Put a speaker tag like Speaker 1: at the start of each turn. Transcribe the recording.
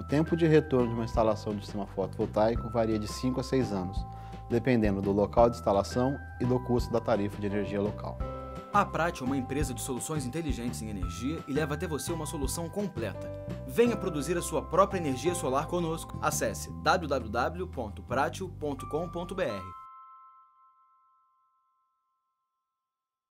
Speaker 1: tempo de retorno de uma instalação de sistema fotovoltaico varia de 5 a 6 anos, dependendo do local de instalação e do custo da tarifa de energia local.
Speaker 2: A Prate é uma empresa de soluções inteligentes em energia e leva até você uma solução completa. Venha produzir a sua própria energia solar conosco. Acesse www.pratio.com.br.